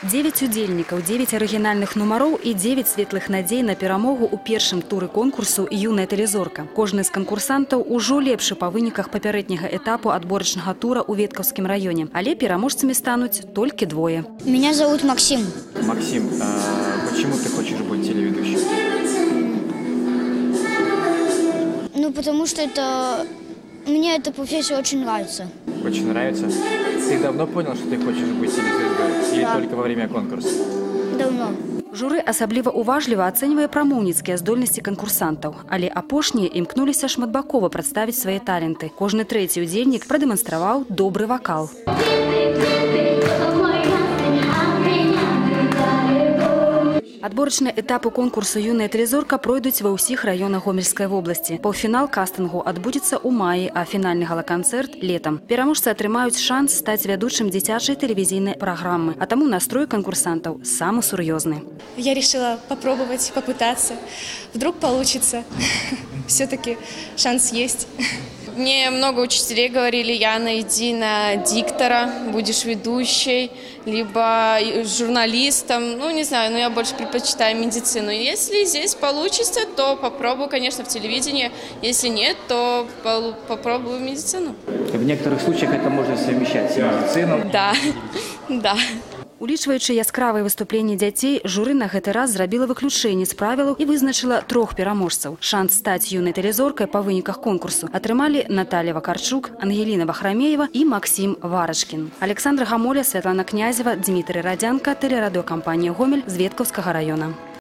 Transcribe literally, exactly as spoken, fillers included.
девять удзельнікаў, девять арыгінальных нумароў і девять светлых надзей на перамогу ў першым туры конкурсу «Юная тэлезорка». Кожны з канкурсантаў ужо лепшы па выніках папярэдняга этапу адборачнага тура ў Веткаўскім раёне. Але пераможцамі стануць толькі двое. Меня зовут Максим. Максим, а почему ты хочешь быть телеведущим? Ну, потому что это... Мне эта профессия очень нравится. Очень нравится? Ты давно понял, что ты хочешь быть телезвездой? Или Да. только во время конкурса? Давно. Журы асабліва уважліва ацэньвае прамоўніцкія здольнасці канкурсантаў. Але апошнія імкнуліся шматбакова прадставіць свае таленты. Кожны трэці удзельнік прадэманстраваў добры вакал. Адборачныя этапы конкурсу «Юная тэлезорка» пройдуць ва ўсіх раёнах Гомельскай вобласці. Паўфінал кастынгу адбудзецца ў маі, а фінальны гала-канцэрт – летам. Пераможцы атрымаюць шанс стаць вядучым дзіцячай тэлевізійнай праграмы, а таму настрой конкурсантаў самы сур'ёзны. Я решила попробовать, попытаться. Вдруг получится. Все-таки шанс есть. Мне много учителей говорили: Яна, иди на диктора, будешь ведущей, либо журналистом. Ну, не знаю, но я больше предпочитаю медицину. Если здесь получится, то попробую, конечно, в телевидении. Если нет, то попробую медицину. В некоторых случаях это можно совмещать с медициной. Да, да. Улічваючы яскравыя выступленні дзяцей, журы на гэты раз зрабіла выключэнне з правілаў і вызначыла трох пераможцаў. Шанс стаць юнай тэлезоркай па выніках конкурсу атрымалі Наталья Вакарчук, Ангеліна Вахрамеева і Максим Варачкін. Александра Гамоля, Святлана Князева, Дмітрый Радзянка, тэлерадыёкампанія «Гомель» з Веткаўскага раёна.